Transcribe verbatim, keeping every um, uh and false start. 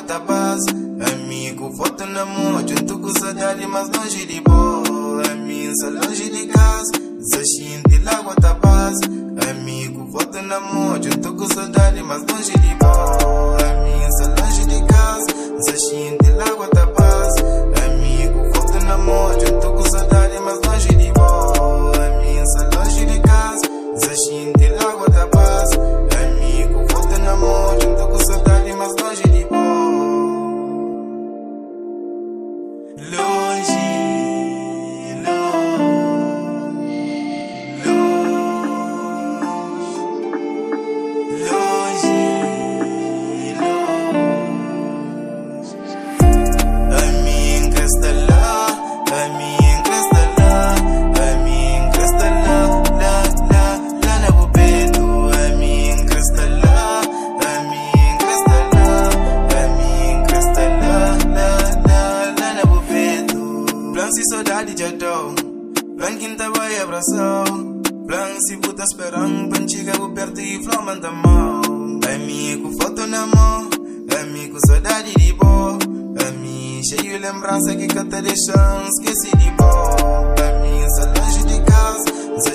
tá base. Amigo, foto na mão, junto com saudade, mas longe de boa. Amigo, longe de casa, desachinho de água tá base. Amigo, foto na mão, junto com saudade, mas longe de boa. Amigo, longe de casa, desachinho de água tá base. Amigo, foto na mão, junto com saudade, mas longe de boa. Amigo, longe de casa, desachinho de água tá base. Amigo, foto na mão, junto com saudade, mas longe de boa. Longe, se saudade já dou, plan quinta vai abraçar, plan se puta esperando, pan chega por perto e flow manda mão. Amigo, foto na mão, amigo, saudade de boa. Amigo, cheio lembrança que cata deixando, esqueci de boa. Amigo, só longe de casa,